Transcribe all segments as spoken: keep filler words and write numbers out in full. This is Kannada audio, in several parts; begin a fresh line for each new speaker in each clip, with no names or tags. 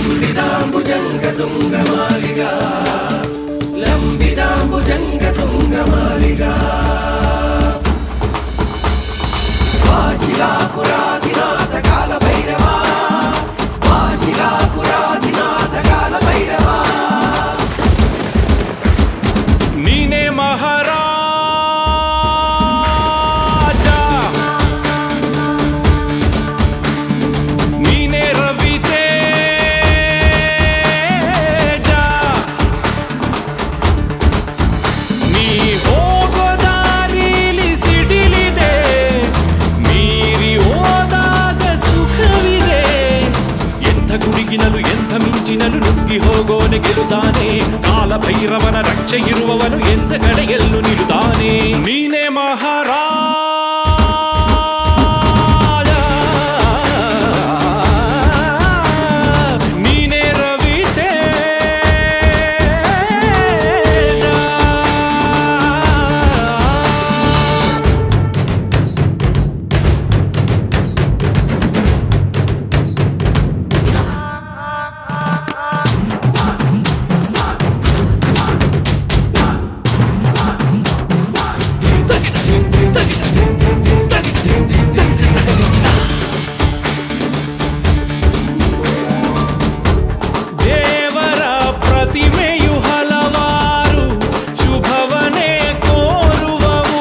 लंबिदाम्बुजङ्गतुङ्गमालिका लंबिदाम्बुजङ्गतुङ्गमालिका वाशिलापुराधिनाथ कालभैरवा वाशिलापुराधिनाथ कालभैरवा नीने महाराजा नीने रवितेजा नी ಹೋಗೋ ದಾರಿಲಿ ಸಿಡಿಲಿದೆ ಮೀರಿ ಹೋದಾಗ ಸುಖವಿದೆ ಎಂಥ ಗುಡುಗಿನಲು ಎಂಥ ಮಿಂಚಿನಲು ನುಗ್ಗಿ ಹೋಗೋನೆ ಗೆಲುತ್ತಾನೆ ಕಾಲಭೈರವನ ರಕ್ಷೆ ಇರುವವನು ಎಂಥ ಕಡೆಯಲ್ಲೂ ನಿಲ್ಲುತ್ತಾನೆ ನೀನೇ ಮಹಾರಾಜ ನೀನೇ ರವಿತೇಜ ದೇವರ ಪ್ರತಿಮೆಯು ಹಲವಾರು ಶುಭವನೇ ಕೋರುವವು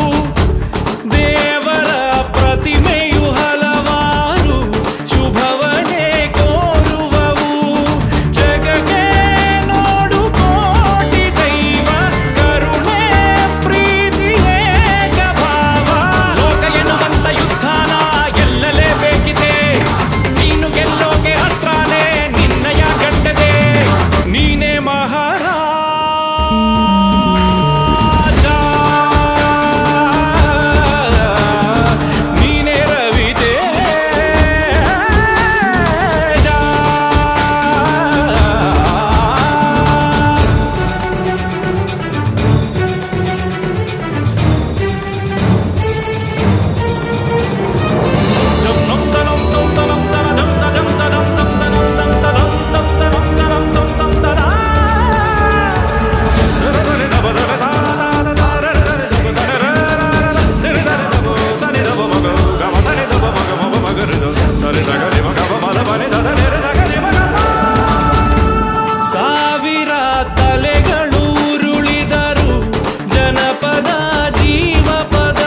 ದೇವರ ಪ್ರತಿಮೆಯು ಹಲವಾರು ಶುಭವನೇ ಕೋರುವವು ಜಗಕ್ಕೆ ನೋಡು ಕೋಟಿ ದೈವ ಕರುಣೆ ಪ್ರೀತಿ ಏಕ ಭಾವ ಲೋಕ ಎನ್ನುವಂತ ಯುದ್ಧನ ಗೆಲ್ಲಲೇಬೇಕಿದೆ ನೀನು ಗೆಲ್ಲೋಕೆ ಅಸ್ತ್ರನೇ ನಿನ್ನಯ ಗಂಡದೆ ನೀನೇ ಮಹಾರಾಜ ನೀನೇ ರವಿತೇಜ ಸಾವಿರ ತಲೆಗಳು ಉರುಳಿದರು ಜನಪದ ಜೀವಪದ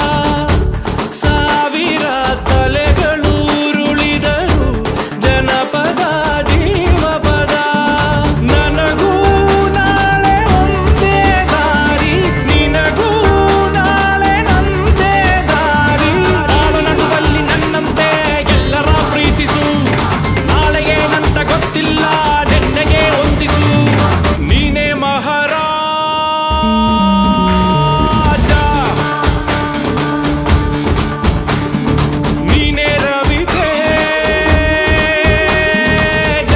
ಸಾವಿರ ತಲೆಗಳು ಉರುಳಿದರು ಜನಪದ ಜೀವಪದ ನನಗೂ ನಾಳೆ ಒಂದೇ ದಾರಿ ನಿನಗೂ ನಾಳೆ ನಂದೇ ದಾರಿ ನಾಳು ನಡುವಲ್ಲಿ ನನ್ನಂತೆ ಎಲ್ಲರ ಪ್ರೀತಿಸು ನಾಳೆ ಏನಂತ ಗೊತ್ತಿಲ್ಲ ನೆನ್ನೆಗೆ ಹೊಂದಿಸು ನೀನೇ ಮಹಾರಾಜ ನೀನೇ ರವಿತೇಜ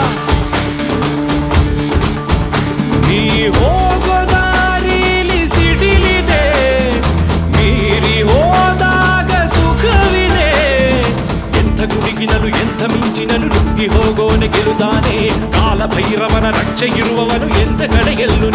ನೀ ಹೋಗೋ ದಾರಿಲಿ ಸಿಡಿಲಿದೆ ಮೀರಿ ಹೋದಾಗ ಸುಖವಿದೆ ಎಂಥ ಗುಡುಗಿನಲು ಎಂಥ ಮಿಂಚಿನಲು ನುಗ್ಗಿ ಹೋಗೋನೆ ಗೆಲುತ್ತಾನೆ ಕಾಲಭೈರವನ ರಕ್ಷೆ ಇರುವವನು ಎಂಥ ಕಡೆಯಲ್ಲೂ